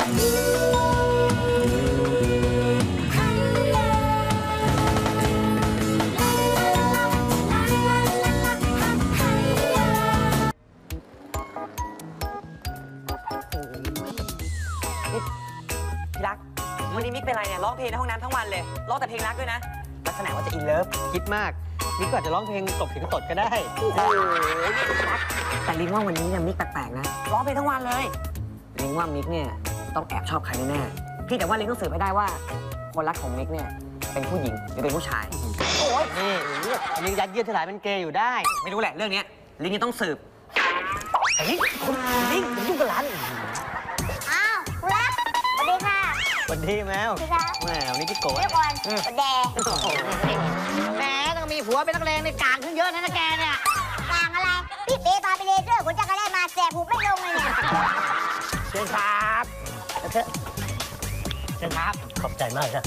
พี่รักวันนี้มิกเป็นไรเนี่ยร้องเพลงในห้องน้ำทั้งวันเลยร้องแต่เพลงรักด้วยนะลักษณะว่าจะอินเลิฟคิดมากมิกก็อาจจะร้องเพลงตกถึงตดก็ได้โอ้โหรักแต่ลิงว่าวันนี้เนี่ยมิกแปลกๆนะร้องเพลงทั้งวันเลยลิงว่ามิกเนี่ยต้องแอบชอบใครแน่ๆพี่แต่ว่าลิงต้องสืบให้ได้ว่าคนรักของมิกเนี่ยเป็นผู้หญิงหรือเป็นผู้ชายโอ้ยนี่ลิงยัดเยียดถลายเป็นเกย์อยู่ได้ไม่รู้แหละเรื่องนี้ลิงจะต้องสืบเฮ้ยคุณลิงยุ่งกับร้านอ้าวคุณรักสวัสดีค่ะสวัสดีแมวแมวนี่พี่โก้เดี๋ยวก่อนแดงแหมต้องมีผัวเป็นนักเลงในกลางขึ้นเยอะนะแกเนี่ยกลางอะไรพี่เป๊พาไปเลเซอร์คุณจะก็ได้มาแสบหูไม่ลงเลยเนี่ยเชิญครับเชิญครับขอบใจมากครับ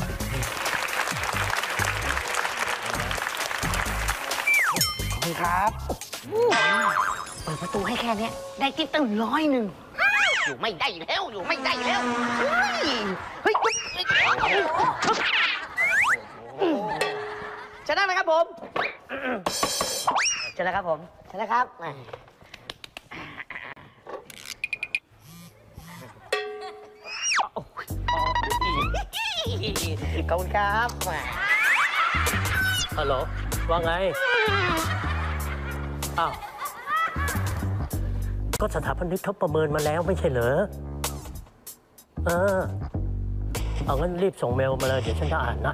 ขอบคุณครับเปิดประตูให้แค่นี้ได้ติ๊บตั้ง100อยู่ไม่ได้แล้วอยู่ไม่ได้แล้วเฮ้ยชนะเลยครับผมชนะครับผมชนะครับขอบคุณครับฮัลโหลว่าไงอ้าวก็สถาปนิกเขาประเมินมาแล้วไม่ใช่เหรอเอางั้นรีบส่งเมลมาเลยเดี๋ยวฉันจะอ่านนะ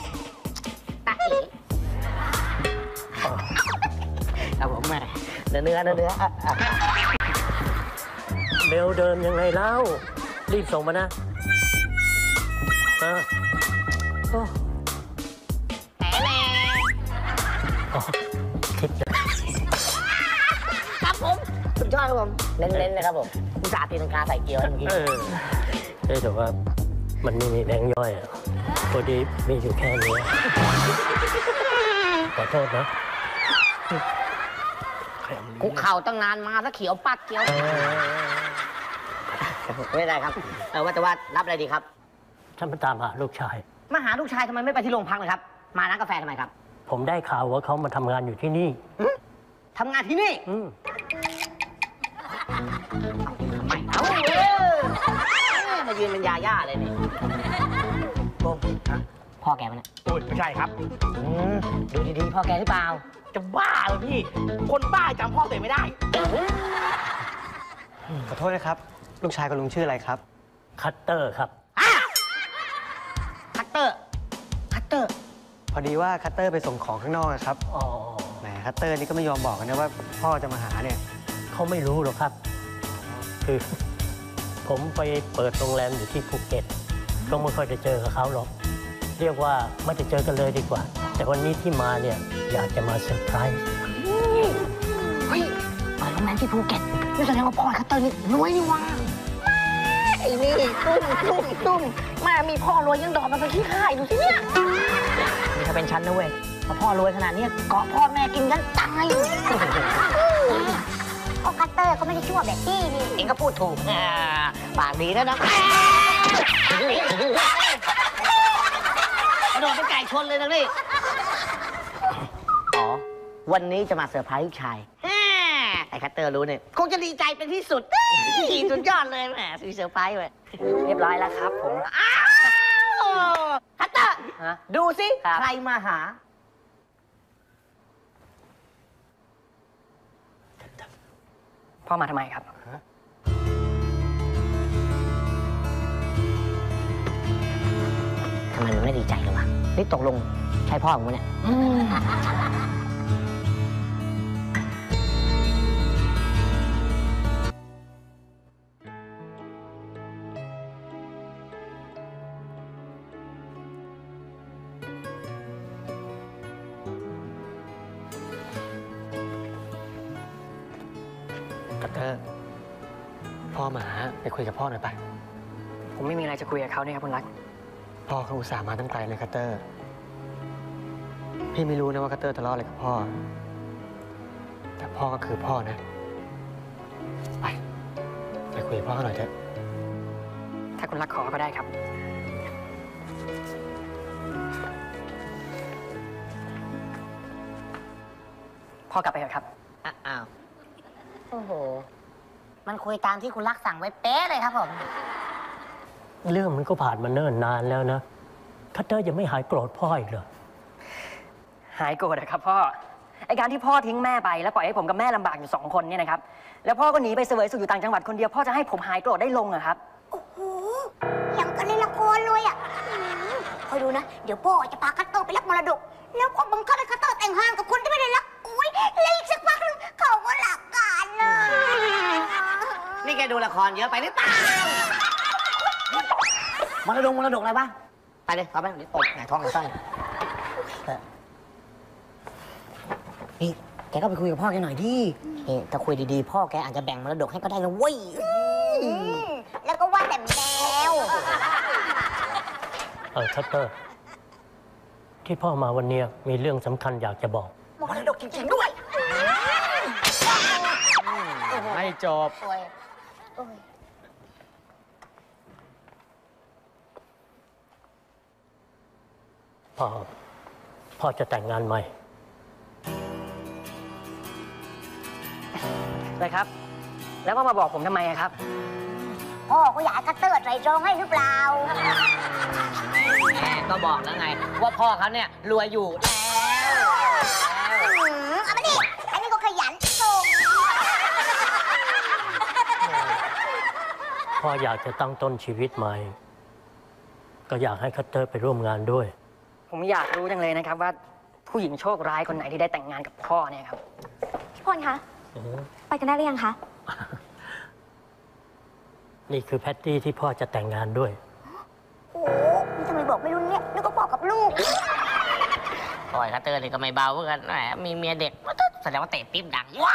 ครับผมแม่เนื้อเมลเดิมยังไงเล่ารีบส่งมานะคิดครับผมสุดยอดครับผมเน้นๆเลยครับผมอุตส่าห์ตีลังกาใส่เกี๊ยวเมื่อกี้แต่ว่ามันไม่มีแบงค์ย่อยพอดีมีอยู่แค่นี้ขอโทษนะคุกเข่าตั้งนานมาแล้วเขียวปัดเกี๊ยวไม่ได้ครับว่าแต่ว่ารับอะไรดีครับฉันมาตามหาลูกชายมาหาลูกชายทำไมไม่ไปที่โรงพักเลยครับมาร้านกาแฟทำไมครับผมได้ข่าวว่าเขามาทำงานอยู่ที่นี่ทำงานที่นี่ไม่เอามายืนเป็นยาย่าเลยนี่พ่อแกมันไม่ใช่ครับดูดีๆพ่อแกหรือเปล่าจะบ้าเหรอพี่คนบ้าจำพ่อตัวเองไม่ได้ขอโทษนะครับลูกชายกับลุงชื่ออะไรครับคัตเตอร์ครับคัตเตอร์พอดีว่าคัตเตอร์ไปส่งของข้างนอกครับแหมคัตเตอร์นี่ก็ไม่ยอมบอกกันนะว่าพ่อจะมาหาเนี่ยเขาไม่รู้หรอกครับคือผมไปเปิดโรงแรมอยู่ที่ภูเก็ตก็ไม่ค่อยจะเจอกับเขาหรอกเรียกว่าไม่จะเจอกันเลยดีกว่าแต่วันนี้ที่มาเนี่ยอยากจะมาเซอร์ไพรส์เฮ้ยเปิดโรงแรมที่ภูเก็ตนี่แสดงว่าพ่อคัตเตอร์นี่รวยนี่ว่าไอ้นี่ตุ้มมามีพ่อรวยยังดอกมันไปขี้ข่ายดูสิเนี่ยนี่ถ้าเป็นฉันนะเว้ยถ้าพ่อรวยขนาดนี้เกาะพ่อแม่กินกันตายพ่อคัตเตอร์ก็ไม่ได้ชั่วแบบพี่นี่เองก็พูดถูกปากดีแล้วนะกระโดดเป็นไก่ชนเลยนะนี่วันนี้จะมาเซอร์ไพรส์ลูกชายไอ้คัตเตอร์รู้เนี่ยคงจะดีใจเป็นที่สุดสุดยอดเลยแหมมีเซอร์ไพรส์เว้ยเรียบร้อยแล้วครับผมคัตเตอร์ดูสิใครมาหาพ่อมาทำไมครับทำไมมันไม่ดีใจเลยวะนี่ตกลงใช่พ่อของมึงเนี่ยคัตเตอร์พ่อมาไปคุยกับพ่อหน่อยไปผมไม่มีอะไรจะคุยกับเขาเนี่ยครับคุณรักพ่อเขาอุตส่าห์มาตั้งไกลเลยคัตเตอร์พี่ไม่รู้นะว่าคัตเตอร์ทะเลาะอะไรกับพ่อแต่พ่อก็คือพ่อนะไปคุยกับพ่อหน่อยเถอะถ้าาคุณรักขอก็ได้ครับพ่อกลับไปเถอะครับอ้าว โอ้โห มันคุยตามที่คุณรักสั่งไว้เป๊ะเลยครับผมเรื่องมันก็ผ่านมาเนิ่นนานแล้วนะคัตเตอร์ยังไม่หายโกรธพ่ออีกเหรอหายโกรธนะครับพ่อไอการที่พ่อทิ้งแม่ไปแล้วปล่อยให้ผมกับแม่ลำบากอยู่2 คนเนี่ยนะครับแล้วพ่อก็หนีไปเสวยสุขอยู่ต่างจังหวัดคนเดียวพ่อจะให้ผมหายโกรธได้ลงเหรอครับโอ้โหอย่างกันในละครเลยอ่ะคอยดูนะ เดี๋ยวพ่อจะพาคัตเตอร์ไปรับมรดก แล้วก็บังคับให้คัตเตอร์แต่งงานกับคนที่ไม่ได้รักอุ้ยแล้วอีกสักพักนึงเขาก็หลักกันเลยนี่แกดูละครเยอะไปหรือเปล่ามรดกอะไรบ้างไปเลยเอาไปเดี๋ยวตบไหนท้องไหนไส้นี่แกก็ไปคุยกับพ่อแกหน่อยดินี่ถ้าคุยดีๆพ่อแกอาจจะแบ่งมรดกให้ก็ได้นะเว้ยแล้วก็ว่าแต่แมวคัตเตอร์ ที่พ่อมาวันนี้มีเรื่องสำคัญอยากจะบอกมรดกจริงๆด้วยไม่จบพ่อจะแต่งงานใหม่เลยครับ แล้วก็มาบอกผมทำไมอะครับพ่อเขาอยากให้คัตเตอร์ใส่ตรองให้หรือเปล่าแม่ก็บอกแล้วไง ว่าพ่อเขาเนี่ยรวยอยู่แล้วเอามาดิอันนี้ก็ขยันส่งพ่ออยากจะตั้งต้นชีวิตใหม่ ก็อยากให้คัตเตอร์ไปร่วมงานด้วยผมอยากรู้จังเลยนะครับว่าผู้หญิงโชคร้ายคนไหนที่ได้แต่งงานกับพ่อเนี่ยครับพี่พลคะ ไปกันได้หรือยังคะนี่คือแพตตี้ที่พ่อจะแต่งงานด้วยโอ้นี่ทำไมบอกไม่รู้เนี่ยนึกว่าพ่อกับลูกปล่อยคัตเตอร์นี่ก็ไม่เบาเหมือนกันแหมมีเมียเด็กแสดงว่าเตะปิ๊บดังว้า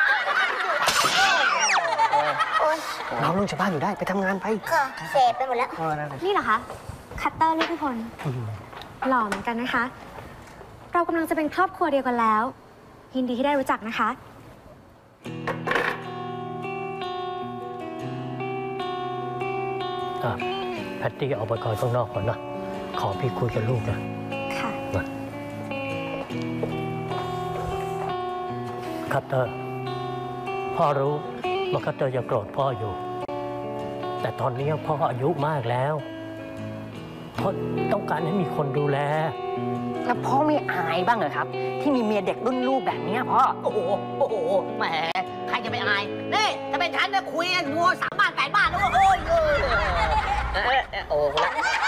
เราลงจากบ้านอยู่ได้ไปทำงานไปค่ะเสพไปหมดแล้วนี่เหรอคะ คัตเตอร์เรียกพี่พลหล่อเหมือนกันนะคะ เรากำลังจะเป็นครอบครัวเดียวกันแล้ว ยินดีที่ได้รู้จักนะคะแพตตี้ออกไปก่อนข้างนอกก่อนนะ ขอพี่คุยกับลูกนะค่ะมาคัตเตอร์ พ่อรู้ว่าคัตเตอร์ยังโกรธพ่ออยู่ แต่ตอนนี้พ่ออายุมากแล้วพ่อต้องการให้มีคนดูแลแล้วพ่อไม่อายบ้างเหรอครับ ที่มีเมียเด็กรุ่นลูกแบบเนี้ยพ่อโอ้โหแหมใครจะไปอายนี่ถ้าเป็นฉันเนี่ยคุยกันวัว3 บ้าน 8 บ้านแล้วโอ้ยโอ้โห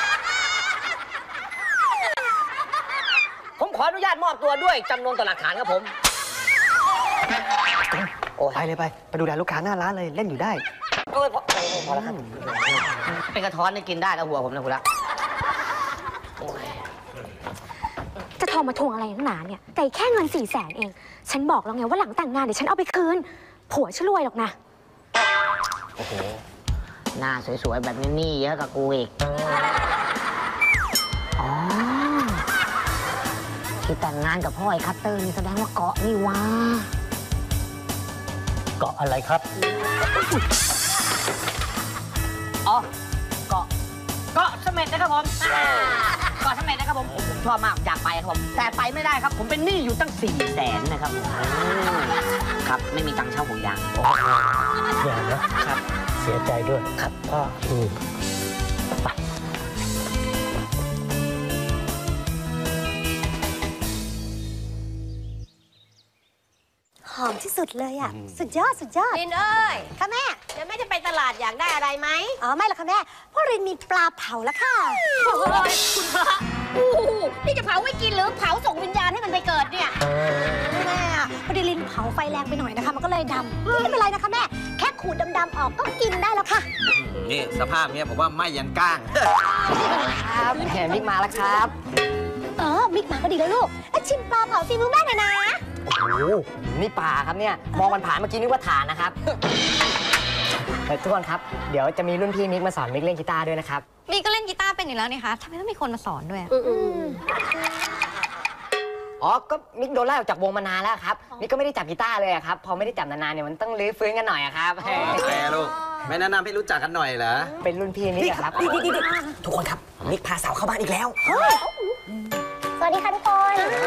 ผมขออนุญาตมอบตัวด้วยจำนวนต่อหลักฐานครับผมไปเลยไปดูแลลูกค้าหน้าร้านเลยเล่นอยู่ได้โอ้ยพอแล้วครับ เป็นกระท้อนเนี่ยกินได้แล้วหัวผมนะคุณละจะโทรมาทวงอะไรนักหนาเนี่ย ไก่แค่เงิน400,000 เอง ฉันบอกแล้วไงว่าหลังแต่งงานเดี๋ยวฉันเอาไปคืน ผัวฉันรวยหรอกนะโอ้โห หน้าสวยๆ แบบนี้หนี่เยอะกับกูอีก อ๋อ ที่แต่งงานกับพ่อไอ้คัตเตอร์นี่แสดงว่าเกาะนี่วะเกาะอะไรครับอ๋อ เกาะเสม็ดนะครับผมเกาะเสม็ดนะครับผมชอบมากอยากไปครับผม แต่ไปไม่ได้ครับ ผมเป็นหนี้อยู่ตั้ง400,000นะครับผมครับ ไม่มีตังค์เช่าห่วงยางอย่างนะครับ เสียใจด้วยครับพ่อไปหอมที่สุดเลยอ่ะ สุดยอด สุดยอดลินเอ้ยค่ะแม่เดี๋ยวแม่จะไปตลาดอยากได้อะไรไหมอ๋อ ไม่หรอกค่ะแม่เพราะรินมีปลาเผาแล้วค่ะโอ้ยคุณพระโอ้โหนี่จะเผาไว้กินหรือเผาส่งวิญญาณให้มันไปเกิดเนี่ยแม่อะพอดีลินเผาไฟแรงไปหน่อยนะคะ มันก็เลยดำไม่เป็นไรนะคะแม่ แค่ขูดดำๆออกก็กินได้แล้วค่ะนี่สภาพเนี้ยผมว่าไม่ยันก้างครับแหมมิกมาแล้วครับมิกมาก็ดีแล้วลูกแล้วชิมปลาเผาฝีมือแม่หน่อยนะโอ้โหนี่ป่าครับเนี่ย มองมันผ่านเมื่อกี้นึกว่าฐานนะครับ แต่ทุกคนครับ เดี๋ยวจะมีรุ่นพี่มิกมาสอนมิกเล่นกีตาร์ด้วยนะครับนี่ก็เล่นกีตาร์เป็นอยู่แล้วนี่คะทำไมต้องมีคนมาสอนด้วยอะอ๋อ ก็มิกโดนไล่ออกจากวงมานานแล้วครับ มิกก็ไม่ได้จับกีตาร์เลยอะครับ พอไม่ได้จับนานๆเนี่ยมันต้องรื้อฟื้นกันหน่อยอะครับแม่ลูกไม่แนะนำให้รู้จักกันหน่อยเหรอเป็นรุ่นพี่นี่ครับทุกคนครับมิกพาสาวเข้าบ้านอีกแล้วสวัสดีค่ะทุกคน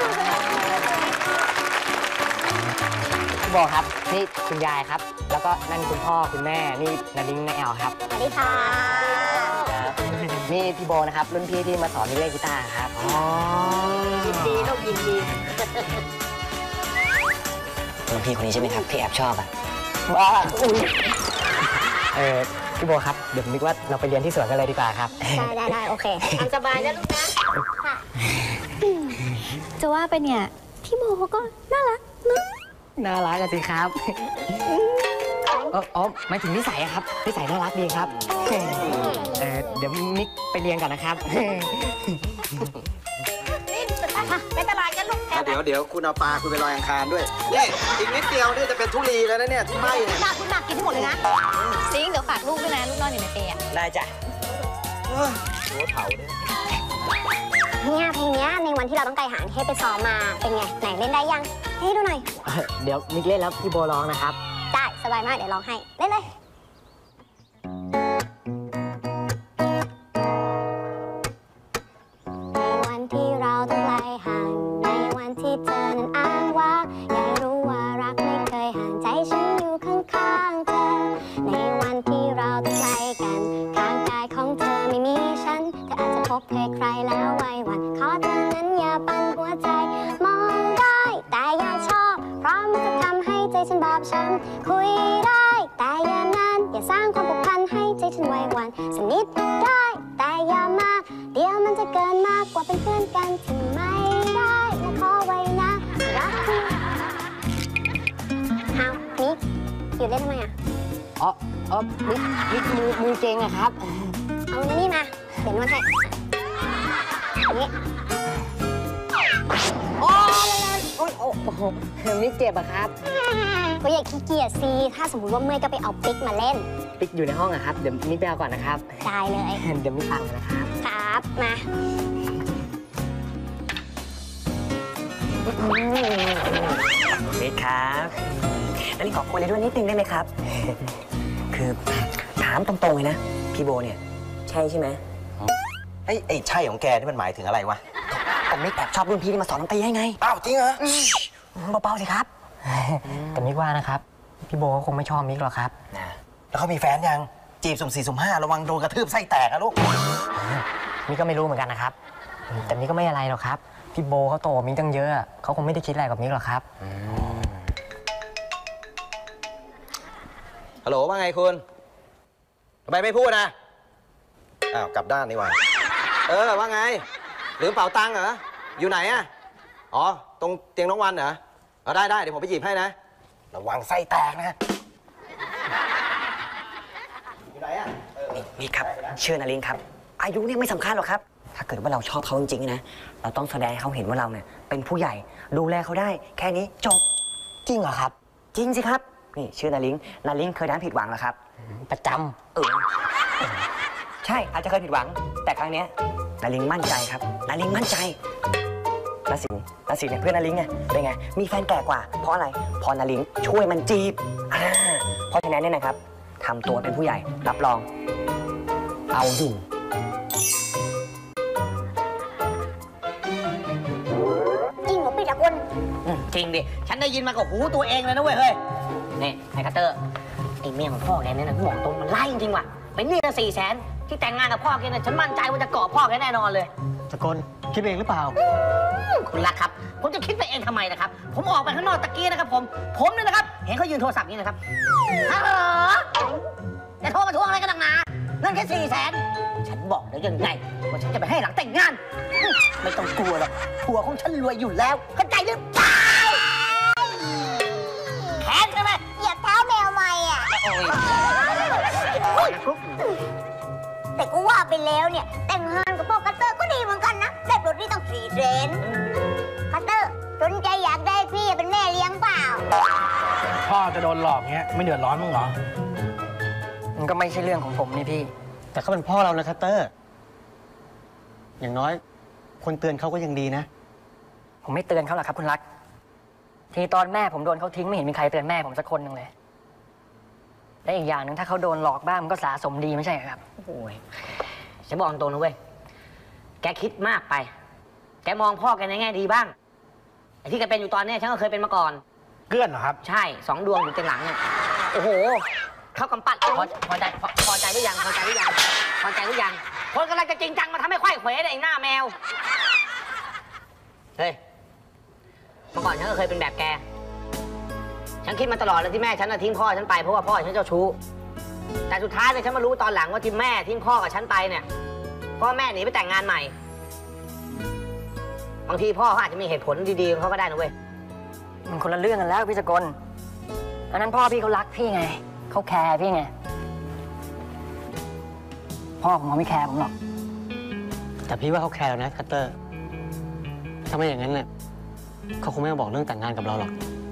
พี่บอกครับนี่คุณยายครับ แล้วก็นั่นคุณพ่อคุณแม่นี่นาดิ้งนาแอลครับสวัสดีค่ะนี่พี่โบนะครับรุ่นพี่ที่มาสอนเล่นกีตาร์ครับอ๋อยินดีลูกยินดีรุ่นพี่คนนี้ใช่ไหมครับที่แอบชอบอ่ะบ้าพี่โบครับเดี๋ยวผมนึกว่าเราไปเรียนที่สวนกันเลยดีกว่าครับได้โอเคทำสบายนะลูกนะค่ะจะว่าไปเนี่ย พี่โบเขาก็น่ารักเนอะน่ารักกันสิครับอ๋อหมายถึงนิสัยอะครับนิสัยน่ารักดีครับเดี๋ยวมิกไปเรียนก่อนนะครับไปตลาดกันลูกเดี๋ยวคุณเอาปลาคุณไปลอยอังคารด้วย นี่อีกนิดเดียวนี่จะเป็นทุลีแล้วนะเนี่ยที่ไหม้เนี่ยคุณหนักกินให้หมดเลยนะซิงเดี๋ยวฝากลูกด้วยนะ ลูกนอนอยู่ในเปรย์อะได้จ้ะหัวเผาเนี่ยเนี่ยเพลงเนี้ยในวันที่เราต้องไกลหาให้ไปซ้อมมาเป็นไงไหนเล่นได้ยังให้ดูหน่อยเดี๋ยวมิกเล่นแล้วพี่โบร้องนะครับได้สบายมากเดี๋ยวร้องให้เล่นเลยในวันที่เราต้องไกลห่างในวันที่เธอนั้นอ้างว่าอยากรู้ว่ารักไม่เคยห่างใจฉันอยู่ข้างๆเธอในวันที่เราต้องไกลกันข้างกายของเธอไม่มีฉันเธออาจจะพบใครแล้วไว้วันขอเธอนั้นอย่าปั่นหัวใจมองได้แต่อย่าชอบเพราะมันจะทำให้ใจฉันบอบช้ำคุยได้แต่อย่านานอย่าสร้างความผูกพันให้ใจฉันไว้วันสนิทได้แต่อย่ามากเดี๋ยวมันจะเกินมากกว่าเป็นเพื่อนกันที่ไม่ได้และขอไว้นะรักที่เอามิกหยุดเล่นทำไมอ่ะมิกมือเก่งอะครับเอามานี่มาเดี๋ยวนวดให้นี่โอ้โหมิกเจ็บอะครับก็อย่าขี้เกียจสิถ้าสมมติว่าเมื่อยก็ไปเอาปิ๊กมาเล่นปิกอยู่ในห้องอะครับเดี๋ยวมิกไปเอาก่อนนะครับได้เลยเดี๋ยวมิกฟังนะครับครับมามิกครับแล้วนี่ขอคุยด้วยนิดนึงได้ไหมครับ คือถามตรงๆเลยนะพี่โบเนี่ยใช่ไหมไอ้ใช่ของแกนี่มันหมายถึงอะไรวะผมมิกแอบชอบรุ่นพี่ที่มาสอนดนตรีให้ไงอ้าวจริงเหรอเบาๆสิครับ แต่มิกว่านะครับพี่โบก็คงไม่ชอบมิกหรอกครับแล้วเขามีแฟนยัง จีบสุ่ม4สุ่ม5ระวังโดนกระทืบไส้แตกนะลูกมิกก็ไม่รู้เหมือนกันนะครับ แต่มิกก็ไม่อะไรหรอกครับพี่โบเขาโตมิกตั้งเยอะเขาคงไม่ได้คิดอะไรกับมิกหรอกครับฮัลโหลว่าไงคุณทำไมไม่พูดนะอ้าวกลับด้านนี่หว่าว่าไงลืมเป๋าตังค์เหรออยู่ไหนอะอ๋อตรงเตียงน้องวันเหรอเอาได้เดี๋ยวผมไปหยิบให้นะระวังไส้แตกนะอยู่ไหนอะมิกครับเชื่อนารินครับอายุเนี่ยไม่สำคัญหรอกครับถ้าเกิดว่าเราชอบเขาจริงๆนะเราต้องแสดงให้เขาเห็นว่าเราเนี่ยเป็นผู้ใหญ่ดูแลเขาได้แค่นี้จบจริงเหรอครับจริงสิครับนี่ชื่อนารินเคยทำผิดหวังแล้วครับประจำใช่อาจจะเคยผิดหวังแต่ครั้งเนี้ยนารินมั่นใจครับนารินมั่นใจนาสินเนี่ยเพื่อนนารินไงเป็นไงมีแฟนแก่กว่าเพราะอะไรพอนารินช่วยมันจีบเพราะฉะนั้นเนี่ยนะครับทำตัวเป็นผู้ใหญ่รับรองเอาอยู่จริงเหรอพี่ตะกุนจริงดิ ฉันได้ยินมากับหูตัวเองเลยนะเว้ยเฮ้ย นี่ไอ้คัตเตอร์ ไอ้เมียของพ่อแกเนี่ยนะบอกตรงมันไล่จริงว่ะ เป็นหนี้ตั้ง400,000ที่แต่งงานกับพ่อแกเนี่ยฉันมั่นใจว่าจะเกาะพ่อแกแน่นอนเลยตะกลคิดเองหรือเปล่าคุณรักครับ ผมจะคิดไปเองทำไมนะครับ ผมออกไปข้างนอกตะกี้นะครับผมเนี่ยนะครับ เห็นเขายืนโทรศัพท์นี่นะครับฮัลโหลจะโทรมาทวงอะไรกันนักหนาเงินแค่400,000ฉันบอกแล้วยังไงว่าฉันจะไปให้หลังแต่งงาน ไม่ต้องกลัวหรอกผัวของฉันรวยอยู่แล้วเข้าใจหรือเปล่าแค้นใช่ไหมเหยียบเท้าแมวใหม่อ่ะแต่กูว่าไปแล้วเนี่ยแต่งงานกับพ่อคัตเตอร์ก็ดีเหมือนกันนะได้ปลดหนี้ตั้ง400,000คัตเตอร์สนใจอยากได้พี่เป็นแม่เลี้ยงเปล่าพ่อจะโดนหลอกเงี้ยไม่เดือดร้อนมั้งเหรอมันก็ไม่ใช่เรื่องของผมนี่พี่แต่เขาเป็นพ่อเรานะคัตเตอร์ อย่างน้อยคนเตือนเขาก็ยังดีนะผมไม่เตือนเขาหรอกครับคุณรัก ทีตอนแม่ผมโดนเขาทิ้งไม่เห็นมีใครเตือนแม่ผมสักคนหนึ่งเลยและอีกอย่างหนึ่งถ้าเขาโดนหลอกบ้างมันก็สะสมดีไม่ใช่เหรอครับโอ้ยฉันบอกตรงนะเว้ยแกคิดมากไปแกมองพ่อแกในแง่ดีบ้างไอ้ที่แกเป็นอยู่ตอนนี้ฉันก็เคยเป็นมาก่อนเกลื่อนเหรอครับใช่2 ดวงอยู่เต็มหลังเนี่ยโอ้โหเข้ากำปั้นพอใจหรือยังพอใจหรือยังพอใจหรือยังคนกำลังจะจริงจังมาทำให้ไขว้เขวไอ้หน้าแมวเฮ้ยเมื่อก่อนฉันก็เคยเป็นแบบแกฉันคิดมาตลอดเลยที่แม่ฉันทิ้งพ่อฉันไปเพราะว่าพ่อฉันเจ้าชู้แต่สุดท้ายเนี่ยฉันมารู้ตอนหลังว่าที่แม่ทิ้งพ่อกับฉันไปเนี่ยพ่อแม่หนีไปแต่งงานใหม่บางทีพ่อเขาอาจจะมีเหตุผลดีๆของเขาก็ได้นะเว้ยมันคนละเรื่องกันแล้วพี่สกลอันนั้นพ่อพี่เขารักพี่ไงเขาแคร์พี่ไงพ่อผมไม่แคร์ผมหรอกแต่พี่ว่าเขาแคร์แล้วนะคัตเตอร์ถ้าไม่อย่างนั้นเนี่ยเขาคงไม่มาบอกเรื่องแต่งงานกับเราหรอก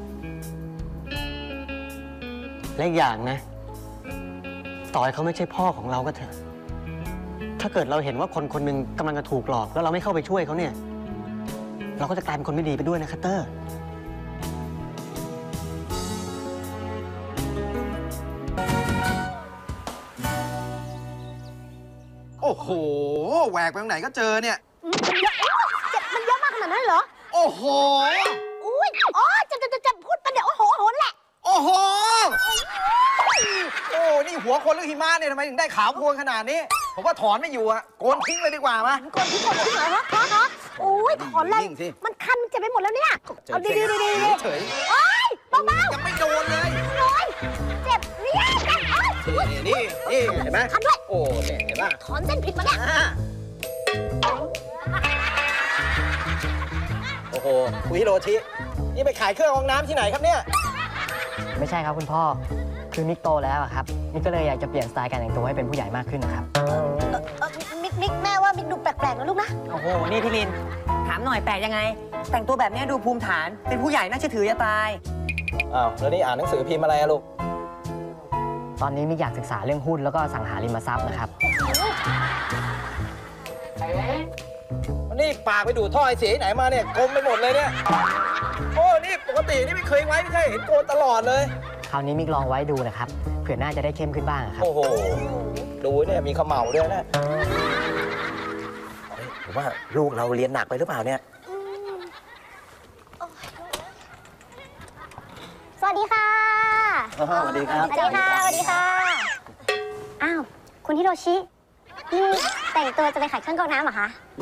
และอีกอย่างนะต่อให้เขาไม่ใช่พ่อของเราก็เถอะถ้าเกิดเราเห็นว่าคนคนหนึ่งกำลังจะถูกหลอกแล้วเราไม่เข้าไปช่วยเขาเนี่ยเราก็จะกลายเป็นคนไม่ดีไปด้วยนะคัตเตอร์โอ้โหแหวกไปตรงไหนก็เจอเนี่ยมันเยอะมากขนาดนั้นเหรอโอ้โหอุ้ยอ๋อจะพูดประเดี๋ยวโอ้โหโหนแหละโอ้โหโอ้นี่หัวคนหรือหิมะเนี่ยทำไมถึงได้ขาวโพลนขนาดนี้ผมว่าถอนไม่อยู่อะโกนทิ้งเลยดีกว่ามาก่อนที่เหรอฮะอุ้ยถอนเลย มันคันมันเจ็บไปหมดแล้วเนี่ยเอาดีเฉยโอ้ยเบาๆยังไม่โดนเลยโอ้ยเจ็บเนี่ยนี่เห็นไหมคันด้วยโอ้เนี่ยเห็นไหมถอนเส้นผิดมาเนี่ยโอ้โหคุยฮิโรชินี่ไปขายเครื่องกรองน้ำที่ไหนครับเนี่ยไม่ใช่ครับคุณพ่อคือมิกโตแล้วอะครับมิกก็เลยอยากจะเปลี่ยนสไตล์การแต่งตัวให้เป็นผู้ใหญ่มากขึ้นนะครับมิกแม่ว่ามิกดูแปลกๆนะลูกนะโอ้โห นี่พี่ลิน ถามหน่อยแปลกยังไง แต่งตัวแบบนี้ดูภูมิฐาน เป็นผู้ใหญ่น่าเชื่อถือจะตายอ้าวแล้วนี่อ่านหนังสือพิมพ์อะไรอะลูกตอนนี้มิกอยากศึกษาเรื่องหุ้นแล้วก็อสังหาริมทรัพย์นะครับนี่ปากไปดูดท่อไอเสียที่ไหนมาเนี่ยกลมไปหมดเลยเนี่ยโอ้นี่ปกตินี่ไม่เคยไว้ไม่ใช่เห็นโกนตลอดเลยคราวนี้มิกลองไว้ดูนะครับเผื่อหน้าจะได้เข้มขึ้นบ้างครับโอ้โหดูเนี่ยมีเขม่าด้วยนะผมว่าลูกเราเรียนหนักไปหรือเปล่าเนี่ยสวัสดีค่ะสวัสดีครับสวัสดีค่ะสวัสดีค่ะอ้าวคุณฮิโรชินี่แต่งตัวจะไปขายเครื่องกรองน้ำเหรอคะ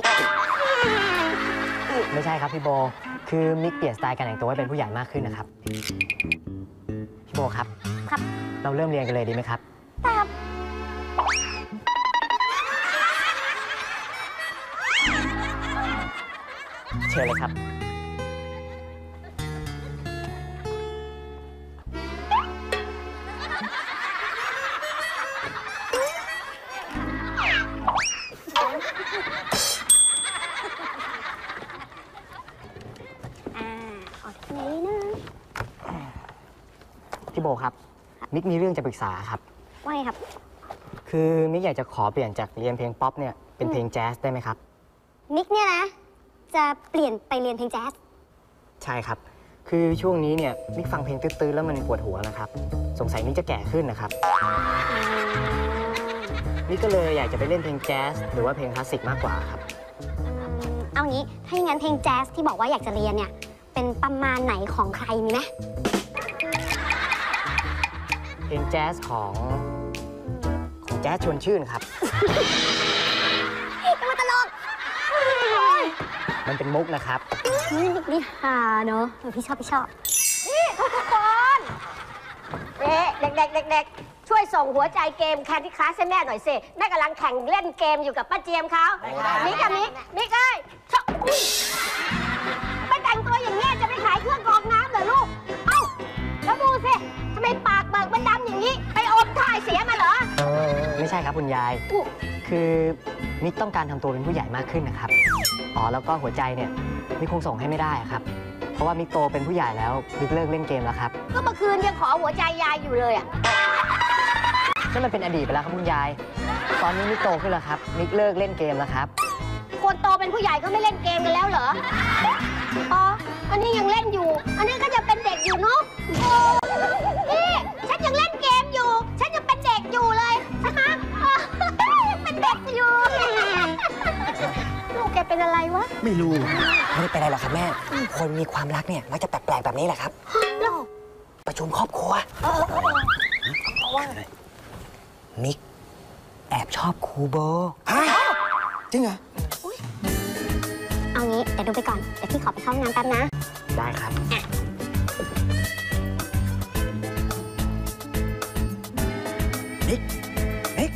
ไม่ใช่ครับพี่โบคือมิกเปลี่ยนสไตล์การแต่งตัวให้เป็นผู้ใหญ่มากขึ้นนะครับพี่โบครับครับเราเริ่มเรียนกันเลยดีไหมครับครับเชิญเลยครับออกทีนี้นะพี่โบครับมิกมีเรื่องจะปรึกษาครับว่าไงครับคือมิกอยากจะขอเปลี่ยนจากเรียนเพลงป๊อปเนี่ยเป็นเพลงแจ๊สได้ไหมครับมิกเนี่ยนะ จะเปลี่ยนไปเรียนเพลงแจ๊สใช่ครับ คือช่วงนี้เนี่ยมิกฟังเพลงตื้อๆแล้วมันปวดหัวนะครับสงสัยมิกจะแก่ขึ้นนะครับมิกก็เลยอยากจะไปเล่นเพลงแจ๊สหรือว่าเพลงคลาสสิกมากกว่าครับเอางี้ถ้าอย่างนั้นเพลงแจ๊สที่บอกว่าอยากจะเรียนเนี่ยเป็นประมาณไหนของใครมีไหมเพลงแจ๊สของแจ๊สชวนชื่นครับมันตลกมันเป็นมุกนะครับนี่ฮาเนอะพี่ชอบนี่ทุกคนเด็กช่วยส่งหัวใจเกมแคนดี้คลาสให้แม่หน่อยสิแม่กำลังแข่งเล่นเกมอยู่กับป้าเจียมเขานี่กับนี่เอ้ยไม่แต่งตัวอย่างนี้จะไปขายเครื่องกรองน้ำเหรอลูกเอ้าแล้วดูสิทำไมปากเบิกมันดำอย่างนี้ไปอมถ่ายเสียมาเหรอไม่ใช่ครับคุณยาย คือมิกต้องการทำตัวเป็นผู้ใหญ่มากขึ้นนะครับอ๋อแล้วก็หัวใจเนี่ยมิกคงส่งให้ไม่ได้ครับเพราะว่ามิกโตเป็นผู้ใหญ่แล้วมิกเลิกเล่นเกมแล้วครับก็เมื่อคืนยังขอหัวใจยายอยู่เลยอ่ะนั่นมันเป็นอดีตไปแล้วครับคุณยาย ตอนนี้มิกโตขึ้นแล้วครับมิกเลิกเล่นเกมแล้วครับคนโตเป็นผู้ใหญ่ก็ไม่เล่นเกมกันแล้วเหรออ๋ออันนี้ยังเล่นอยู่ อันนี้ก็จะเป็นเด็กอยู่เนาะนี่ฉันยังเล่นเกมอยู่ฉันเป็นอะไรวะไม่รู้ไม่ได้เป็นอะไรหรอกครับแม่ คนมีความรักเนี่ยมักจะแปลกๆแบบนี้แหละครับ ประชุมครอบครัวมิกแอบชอบครูโบจริงเหรอเอางี้เดี๋ยวดูไปก่อน เดี๋ยวพี่ขอไปเข้าห้องน้ำแป๊บนะได้ครับ มิก มิก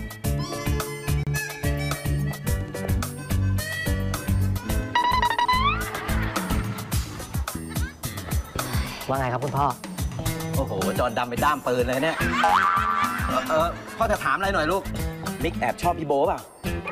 ว่าไงครับคุณพ่อโอ้โห จอนดำไปด้ามปืนเลยเนี่ย พ่อจะถามอะไรหน่อยลูก มิกแอบชอบพี่โบป่ะ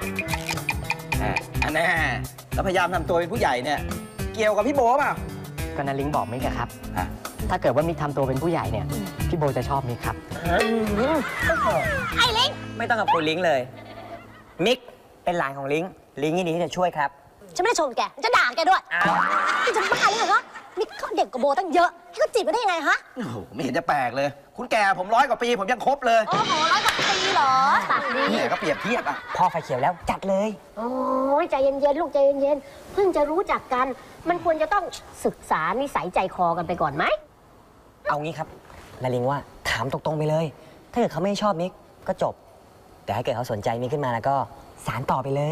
อันแน่แล้วพยายามทำตัวเป็นผู้ใหญ่เนี่ย เกี่ยวกับพี่โบป่ะก็นาลิงบอกมิกอะครับฮะถ้าเกิดว่ามิกทำตัวเป็นผู้ใหญ่เนี่ย พี่โบจะชอบมิกครับไอ้ลิงไม่ต้องกับคุยลิงเลย มิกเป็นหลานของลิง ลิงยินดีที่จะช่วยครับฉันไม่ได้ชมแกฉันจะด่าแกด้วยอ้าวนี่จะบ้าหรือไงคะมิกเขาเด็กกว่าโบตั้งเยอะให้เขาจีบกันได้ยังไงฮะโอ้โห ไม่เห็นจะแปลกเลย คุณแก่ผม100 กว่าปีผมยังคบเลยโอ้โห100 กว่าปีเหรอปากดีเนี่ยก็เปรียบเทียบอ่ะพ่อไฟเขียวแล้วจัดเลยโอ้ยใจเย็นๆลูกใจเย็นๆ เพิ่งจะรู้จักกัน มันควรจะต้องศึกษานิสัยใจคอกันไปก่อนไหมเอางี้ครับนาลิงว่าถามตรงๆไปเลย ถ้าเกิดเขาไม่ชอบมิกก็จบ แต่ถ้าเกิดเขาสนใจมิกขึ้นมาแล้วก็สารต่อไปเลย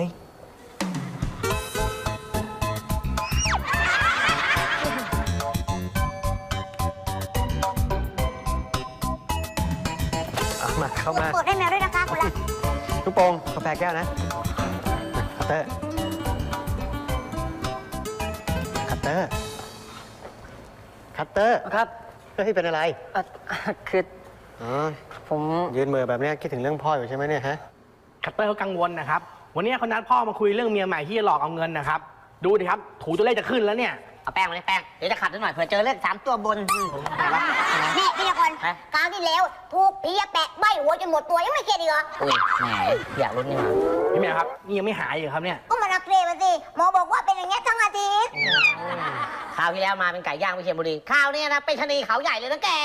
มาเข้ามาเปิดให้แมวด้วยนะคะคุณรักลูกโป่งกาแฟแก้วนะคัตเตอร์ คัตเตอร์ คัตเตอร์ครับเฮ้ยเป็นอะไรคืออ๋อผมยืนเหมือแบบนี้คิดถึงเรื่องพ่ออยู่ใช่ไหมเนี่ยฮะคัตเตอร์เขากังวลนะครับ วันนี้เขานัดพ่อมาคุยเรื่องเมียใหม่ที่จะหลอกเอาเงินนะครับ ดูดิครับ ถูตัวเลขจะขึ้นแล้วเนี่ยเอาแป้งมาเลยแป้ง เดี๋ยวจะขัดนิดหน่อยเผื่อเจอเลข3 ตัวบนนี่พี่ละคนฮะคราวที่แล้วถูกผีแปะใบหัวจนหมดตัวยังไม่เครียดอีกเหรออุ้ยแหมอยากรู้นี่หว่าพี่แม่ครับ นี่ยังไม่หายอยู่ครับเนี่ยก็มันอักเสบมาสิ หมอบอกว่าเป็นอย่างเงี้ยทั้งอาทิตย์คราวที่แล้วมาเป็นไก่ย่างวิเชียรบุรีคราวนี้นะเป็นชะนีเขาใหญ่เลยนะแก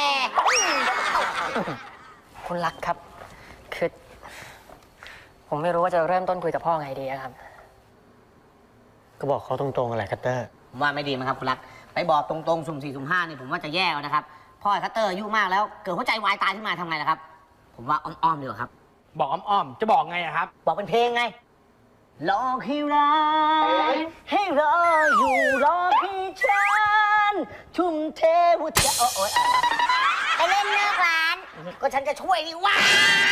คุณรักครับ คือ ผมไม่รู้ว่าจะเริ่มต้นคุยกับพ่อไงดีอะครับก็บอกเขาตรงๆอะไรคัตเตอร์ผมว่าไม่ดีมั้งครับคุณรัก ไปบอกตรงๆสุ่ม4สุ่ม5นี่ผมว่าจะแย่เอานะครับ พ่อไอ้คัตเตอร์อายุมากแล้ว เกิดหัวใจวายตายขึ้นมาทำไงล่ะครับ ผมว่าอ้อมๆดีกว่าครับบอกอ้อมๆ จะบอกไงอะครับบอกเป็นเพลงไงหลอกให้รักให้รออยู่รอให้ฉันทุ่มเทหัวใจโอ๊ยไปเล่นเนื้อร้านก็ฉันจะช่วยนี่ว่า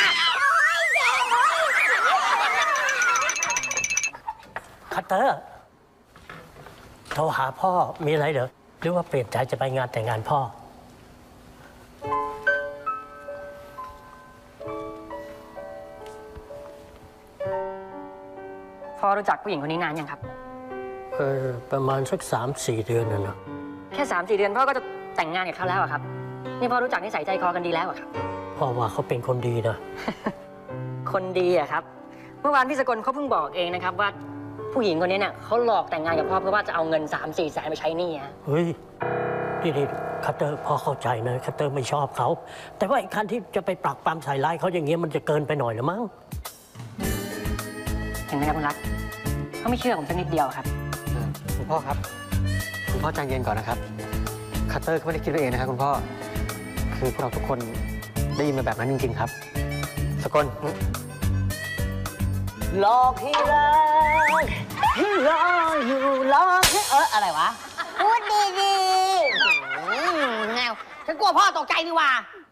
คัตเตอร์ โทรหาพ่อมีอะไรเหรอ หรือว่าเปลี่ยนใจจะไปงานแต่งงานพ่อพ่อรู้จักผู้หญิงคนนี้นานยังครับประมาณสัก3-4 เดือนน่ะนะแค่ 3-4 เดือนพ่อก็จะแต่งงานกับเขาแล้วอะครับ นี่พ่อรู้จักนิสัยใจคอกันดีแล้วอะครับพ่อว่าเขาเป็นคนดีนะคนดีอะครับ เมื่อวานพี่สกลเขาเพิ่งบอกเองนะครับว่าผู้หญิงคนนี้เนี่ยเขาหลอกแต่งงานกับพ่อเพื่อว่าจะเอาเงิน 3-4 แสนไปใช้หนี้อะเฮ้ย นี่คัตเตอร์พ่อเข้าใจนะคัตเตอร์ไม่ชอบเขา แต่ว่าไอ้คันที่จะไปปรักปรำใส่ร้ายเขาอย่างเงี้ยมันจะเกินไปหน่อยหรือมั้งเห็นไหมครับคุณรักเขาไม่เชื่อผมสักนิดเดียวครับคุณพ่อครับ คุณพ่อใจเย็นก่อนนะครับ คัตเตอร์ก็ไม่ได้คิดไปเองนะครับคุณพ่อ คือพวกเราทุกคนได้ยินมาแบบนั้นจริงๆครับ สกลหลอกให้รักให้รออยู่รอให้อะไรวะพูดดีแนวฉันกลัวพ่อตกใจดีว่า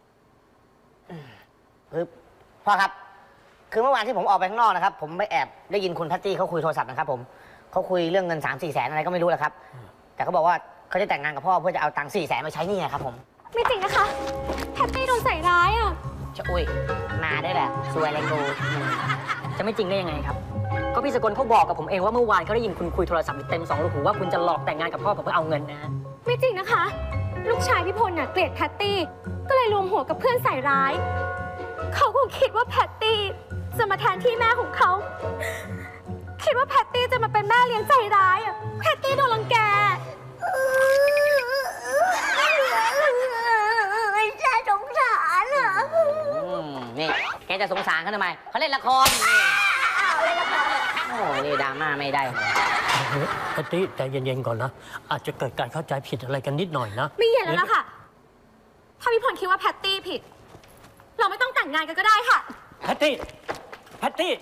พ่อครับ คือเมื่อวานที่ผมออกไปข้างนอกนะครับ ผมไปแอบได้ยินคุณแพตตี้เขาคุยโทรศัพท์นะครับผมเขาคุยเรื่องเงิน 3-4 แสนอะไรก็ไม่รู้แหละครับ แต่เขาบอกว่าเขาจะแต่งงานกับพ่อเพื่อจะเอาตังค์4 แสนมาใช้หนี้ครับผมไม่จริงนะคะ แพตตี้โดนใส่ร้ายอ่ะจะอุ้ยมาได้แหละซวยอะไรกูจะไม่จริงได้ยังไงครับ ก็พี่สกลเขาบอกกับผมเองว่าเมื่อวานเขาได้ยินคุณคุยโทรศัพท์อยู่เต็ม2 ลูกหูว่าคุณจะหลอกแต่งงานกับพ่อผมเพื่อเอาเงินนะไม่จริงนะคะ ลูกชายพี่พลน่ะเกลียดแพตตี้ ก็เลยรวมหัวกับเพื่อนใส่ร้าย เขาคงคิดว่าแพตตี้จะมาแทนที่แม่ของเขา คิดว่าแพตตี้จะมาเป็นแม่เลี้ยงใจร้ายอ่ะ แพตตี้โดนรังแกน่าสงสารอ่ะนี่แกจะสงสารเขาทำไมเขาเล่นละครนี่โอ้ยนี่ดราม่าไม่ได้เลยแพตตี้ใจเย็นๆก่อนนะ อาจจะเกิดการเข้าใจผิดอะไรกันนิดหน่อยนะไม่เย็นแล้วล่ะค่ะ ถ้าพี่พลคิดว่าแพตตี้ผิด เราไม่ต้องแต่งงานกันก็ได้ค่ะแพตตี้ แพตตี้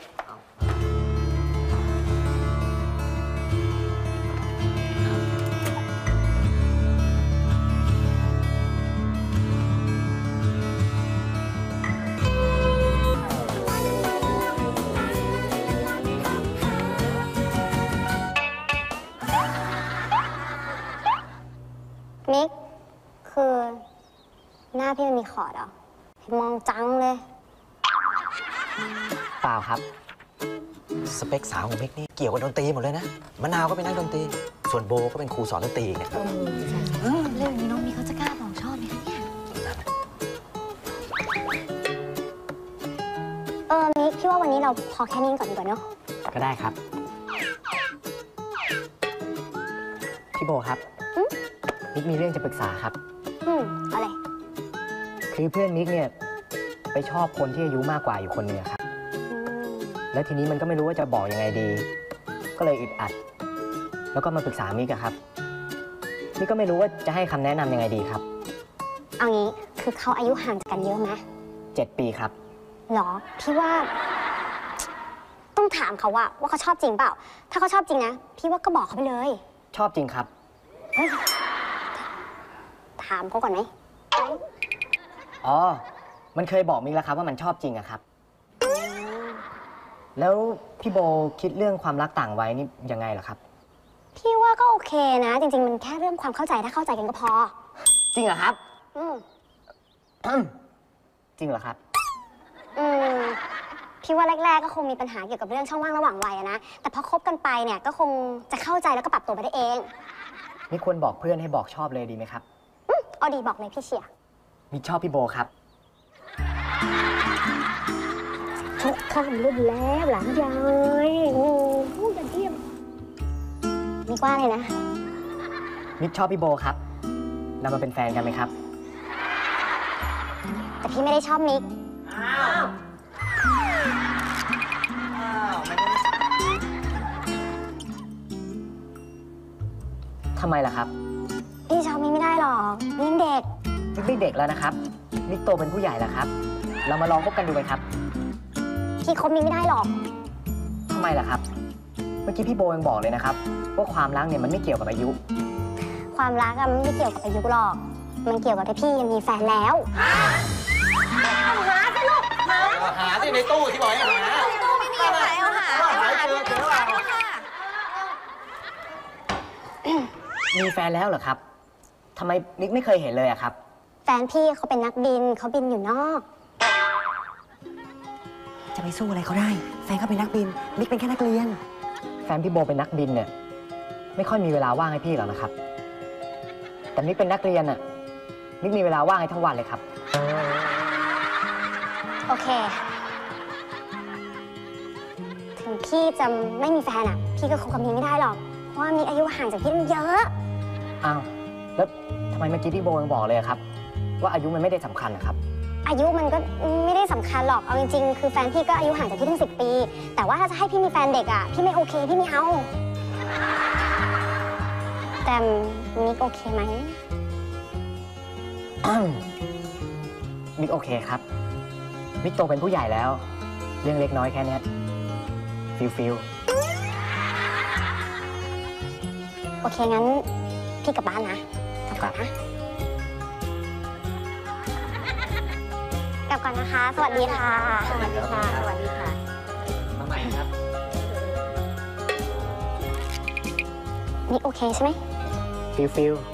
มิกคือหน้าพี่มันมีขอดเหรอมองจังเลยเปล่าครับ สเปคสาวของมิกนี่เกี่ยวกับดนตรีหมดเลยนะ มะนาวก็เป็นนักดนตรี ส่วนโบก็เป็นครูสอนดนตรีเนี่ยเรื่องนี้น้องมีเขาจะกล้าบอกชอบไหมคะเนี่ยมิกพี่ว่าวันนี้เราพอแค่นี้ก่อนดีกว่าเนาะก็ได้ครับ พี่โบครับมิกมีเรื่องจะปรึกษาครับอะไรคือเพื่อนมิกเนี่ยไปชอบคนที่อายุมากกว่าอยู่คนหนึ่งครับ แล้วทีนี้มันก็ไม่รู้ว่าจะบอกยังไงดี ก็เลยอึดอัด แล้วก็มาปรึกษามิกอะครับมิกก็ไม่รู้ว่าจะให้คำแนะนำยังไงดีครับเอางี้คือเขาอายุห่างกันเยอะไหม 7 ปีครับหรอ พี่ว่า ต้องถามเขาว่าเขาชอบจริงเปล่า ถ้าเขาชอบจริงนะ พี่ว่าก็บอกเขาไปเลยชอบจริงครับถามเขาก่อนไหมอ๋อ มันเคยบอกมิกแล้วครับว่ามันชอบจริงอะครับ แล้วพี่โบคิดเรื่องความรักต่างวัยนี่ยังไงล่ะครับพี่ว่าก็โอเคนะ จริงๆ มันแค่เรื่องความเข้าใจถ้าเข้าใจกันก็พอจริงเหรอครับอืมจริงเหรอครับพี่ว่าแรกๆ ก็คงมีปัญหาเกี่ยวกับเรื่องช่องว่างระหว่างวัยอะนะ แต่พอคบกันไปเนี่ยก็คงจะเข้าใจแล้วก็ปรับตัวไปได้เองนี่ควรบอกเพื่อนให้บอกชอบเลยดีไหมครับเอาดีบอกเลยพี่เชียร์มิกชอบพี่โบครับทุกข้ามรุ่นแล้วหลานยายพูดกันเที่ยมมิกว่าเลยนะมิกชอบพี่โบครับ เรามาเป็นแฟนกันไหมครับแต่พี่ไม่ได้ชอบมิกทำไมล่ะครับพี่ชอบมิกไม่ได้หรอกมิกยังเด็กมิกไม่เด็กแล้วนะครับ มิกโตเป็นผู้ใหญ่แล้วครับ เรามาลองคบกันดูไหมครับพี่คบมิกไม่ได้หรอกทำไมล่ะครับ เมื่อกี้พี่โบยังบอกเลยนะครับว่าความรักเนี่ยมันไม่เกี่ยวกับอายุความรักอะมันไม่เกี่ยวกับอายุหรอก มันเกี่ยวกับที่พี่ยังมีแฟนแล้วหาที่ในตู้ที่บอกให้หาตู้ไม่มีอะไรเอาหาเจอแล้วมีแฟนแล้วเหรอครับทำไมมิกไม่เคยเห็นเลยอะครับแฟนพี่เขาเป็นนักบินเขาบินอยู่นอกจะไปสู้อะไรเขาได้ แฟนเขาเป็นนักบิน มิกเป็นแค่นักเรียน แฟนพี่โบเป็นนักบินเนี่ย ไม่ค่อยมีเวลาว่างให้พี่หรอกนะครับ แต่มิกเป็นนักเรียนอะมิกมีเวลาว่างให้ทั้งวันเลยครับโอเค ถึงพี่จะไม่มีแฟนอะพี่ก็คบกับมิกไม่ได้หรอก เพราะว่ามิกอายุห่างจากพี่ตั้งเยอะอ้าว แล้วทำไมเมื่อกี้พี่โบยังบอกเลยอะครับ ว่าอายุมันไม่ได้สำคัญนะครับอายุมันก็ไม่ได้สำคัญหรอก เอาจริงๆ คือแฟนพี่ก็อายุห่างจากพี่ตั้ง10 ปี แต่ว่าถ้าจะให้พี่มีแฟนเด็กอะพี่ไม่โอเค พี่ไม่เอา แต่มิกโอเคไหมมิกโอเคครับ มิกโตเป็นผู้ใหญ่แล้ว เรื่องเล็กน้อยแค่เนี้ยฟิลโอเค งั้นพี่กลับบ้านนะกลับก่อนนะ กลับก่อนนะคะ สวัสดีค่ะ สวัสดีค่ะ สวัสดีค่ะมาใหม่ครับมิกโอเคใช่ไหมฟิล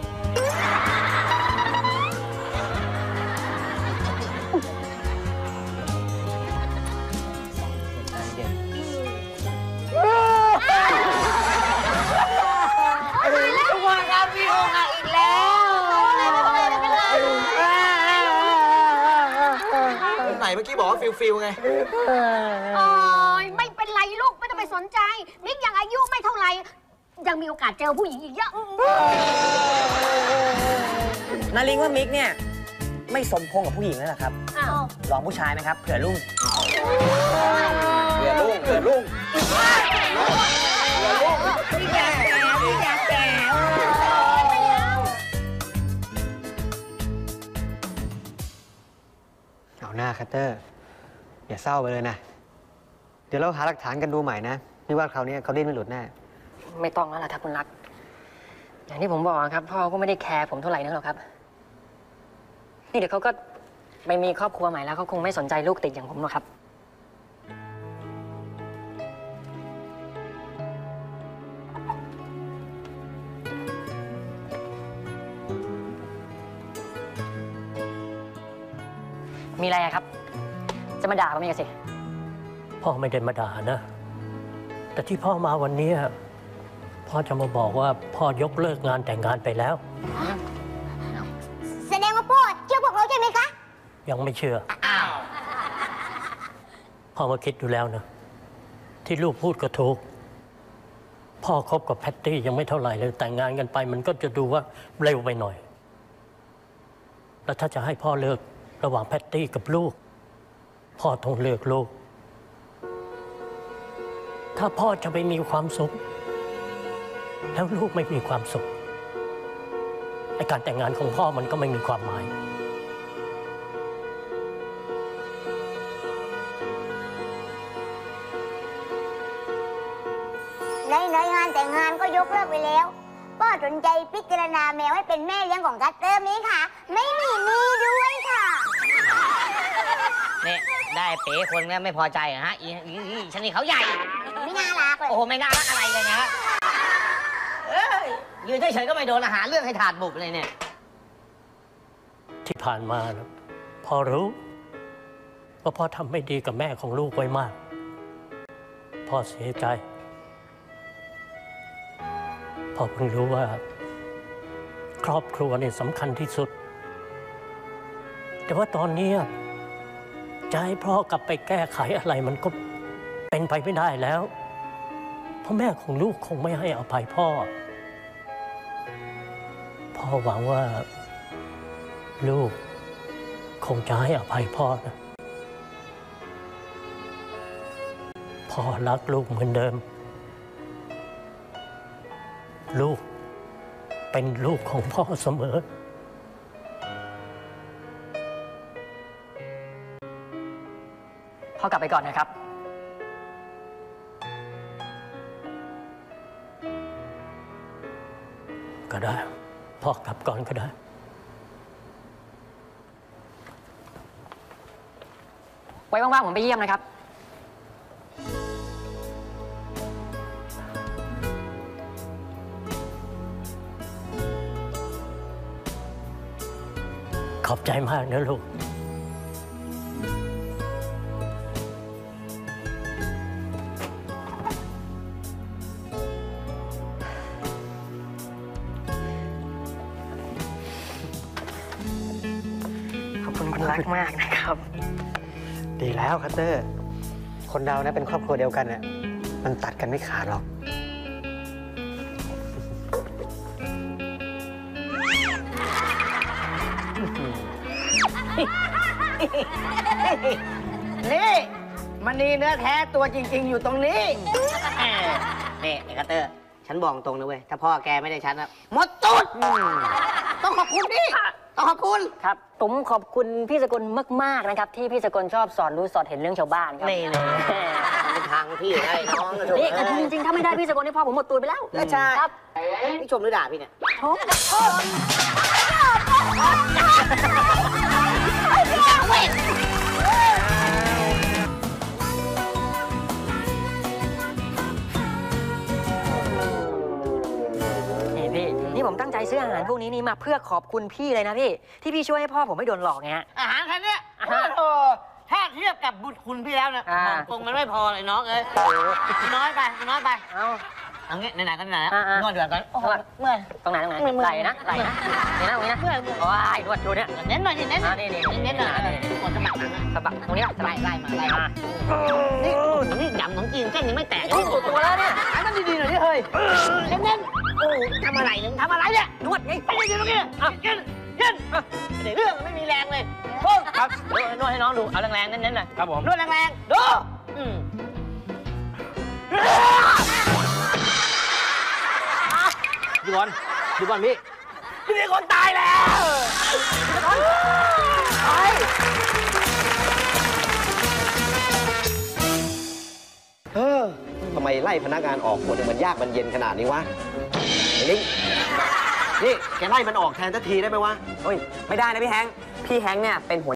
ไหนเมื่อกี้บอกว่าฟิลไงโอ้ยไม่เป็นไรลูกไม่ต้องไปสนใจ มิกยังอายุไม่เท่าไหร่ยังมีโอกาสเจอผู้หญิงอีกเยอะนาลิงว่ามิกเนี่ย ไม่สมพงษ์กับผู้หญิงแล้วเหรอครับอ้าวลองผู้ชายไหมครับ เผื่อลุ่งเผื่อลุงนี่แกคัตเตอร์อย่าเศร้าไปเลยนะ เดี๋ยวเราหาหลักฐานกันดูใหม่นะพี่ว่าคราวนี้เขาดิ้นไม่หลุดแน่ไม่ต้องแล้วล่ะครับคุณรัก อย่างที่ผมบอกครับพ่อก็ไม่ได้แคร์ผมเท่าไหร่นักหรอกครับนี่เดี๋ยวเขาก็ไปมีครอบครัวใหม่แล้วเขาคงไม่สนใจลูกติดอย่างผมหรอกครับมีอะไรครับจะมาด่าผมอีกสิพ่อไม่ได้มาด่านะ แต่ที่พ่อมาวันนี้พ่อจะมาบอกว่าพ่อยกเลิกงานแต่งงานไปแล้วแสดงว่าพ่อเชื่อพวกเราใช่ไหมคะยังไม่เชื่อพ่อมาคิดดูแล้วนะที่ลูกพูดก็ถูกพ่อคบกับแพตตี้ยังไม่เท่าไหร่เลยแต่งงานกันไปมันก็จะดูว่าเร็วไปหน่อย แล้วถ้าจะให้พ่อเลิกระหว่างแพตตี้กับลูกพ่อต้องเลือกลูกถ้าพ่อจะไปมีความสุขแล้วลูกไม่มีความสุขไอ้การแต่งงานของพ่อมันก็ไม่มีความหมายในงานแต่งงานก็ยกเลิกไปแล้วพ่อสนใจพิจารณาแมวให้เป็นแม่เลี้ยงของคัตเตอร์ไหมคะไม่มีด้วยค่ะนี่ได้เป๋คนนี้ไม่พอใจเหรอฮะอีฉันนี่เขาใหญ่ไม่น่ารักเลยโอ้โหไม่น่ารักอะไรเลยนะฮะเอ้ยยืนเฉยๆก็ไม่โดนอาหารเรื่องให้ถาดบุบเลยเนี่ยที่ผ่านมานะพ่อรู้ว่าพ่อทำไม่ดีกับแม่ของลูกไว้มากพ่อเสียใจพ่อเพิ่งรู้ว่าครอบครัวเนี่ยสำคัญที่สุดแต่ว่าตอนนี้จะให้พ่อกลับไปแก้ไขอะไรมันก็เป็นไปไม่ได้แล้วเพราะแม่ของลูกคงไม่ให้อภัยพ่อหวังว่าลูกคงจะให้อภัยพ่อนะพ่อรักลูกเหมือนเดิมลูกเป็นลูกของพ่อเสมอพ่อกลับไปก่อนนะครับก็ได้พ่อกลับก่อนก็ได้ไว้ว่างๆผมไปเยี่ยมนะครับขอบใจมากนะลูกขอบคุณคุณรักมากนะครับดีแล้วคัตเตอร์คนเรานะเป็นครอบครัวเดียวกันน่ะมันตัดกันไม่ขาดหรอกนี่มันนี่เนื้อแท้ตัวจริงๆอยู่ตรงนี้นี่ไอ้คัตเตอร์ฉันบอกตรงนะเว้ยถ้าพ่อแกไม่ได้ฉันนะหมดตูดต้องขอบคุณดิต้องขอบคุณครับผมขอบคุณพี่สกลมากๆนะครับที่พี่สกลชอบสอนรู้สอนเห็นเรื่องชาวบ้านครับนี่เลยเป็นทางพี่ได้น้องนี่จริงๆถ้าไม่ได้พี่สกลนี่พ่อผมหมดตูดไปแล้วใช่ครับพี่ชมหรือด่าพี่เนี่ยชมนี่ผมตั้งใจซื้ออาหารพวกนี้นี่มาเพื่อขอบคุณพี่เลยนะพี่ที่พี่ช่วยให้พ่อผมไม่โดนหลอกไงฮะอาหารแค่นี้ถ้าเทียบกับบุญคุณพี่แล้วนะตรงมันไม่พอเลยน้องเอ้ยน้อยไปเอางี้ไหนๆก็ไหนนวดเดือดกันเมื่อยตรงไหนไหลนะนี่นะตรงนี้นะโอ้ยนวดดูเนี่ยเน้นหน่อยนี่เน้นหน่อยกดสะบักสะบักตรงนี้ไล่มานี่ยำขนมจีนเส้นยังไม่แตกนี่สุดตัวแล้วเนี่ยทำดีๆหน่อยดิเฮ้ยเน้นโอ้ทำอะไรเนี่ยนวดไงไปยืนตรงนี้กินเดี๋ยวเรื่องไม่มีแรงเลยครับนวดให้น้องดูเอาแรงๆเน้นๆหน่อยครับผมนวดแรงๆดูดูก่อนพี่มีคนตายแล้วำไมไล่พนักงานออกคนหนึ่งมันยากมันเย็นขนาดนี้วะไอ้ลิงนี่แกไล่มันออกแทนทันทีได้ไหมวะเฮ้ย ไม่ได้นะพี่แฮงค์เนี่ยเป็นหัว